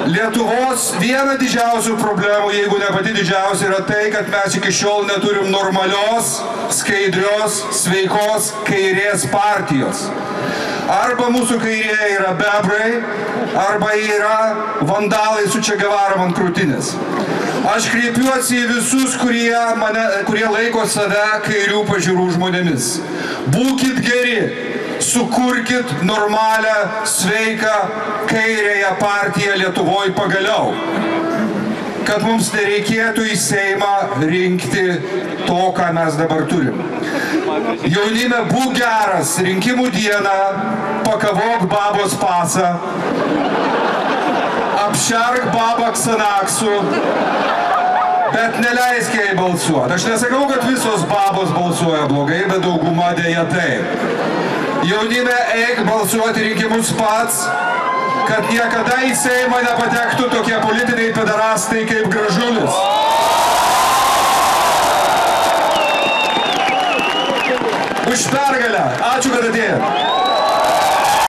Lietuvos viena didžiausių problemų, jeigu ne pati didžiausia, yra tai, kad mes iki šiol neturim normalios, skaidrios, sveikos kairės partijos. Arba mūsų kairė yra bebrai, arba yra vandalai su Che Guevara ant krūtinės. Aš kreipiuosi į visus, kurie laiko save kairių pažiūrų žmonėmis. Būkit geri, sukurkit normalią, sveiką, kairėją partiją Lietuvoje pagaliau. Kad mums nereikėtų į Seimą rinkti to, ką mes dabar turim. Jaunime, būk geras, rinkimų dieną, pakavok babos pasą, apšerk babą Xanaxu, bet neleisk jai balsuoti. Aš nesakau, kad visos babos balsuoja blogai, bet dauguma dėja taip. Jaunime, eik balsuoti rinkimus pats, kad niekada į Seimą nepatektų tokie politiniai pedarastai kaip Gražulis. Už pergalę. Ačiū, kad atėjai.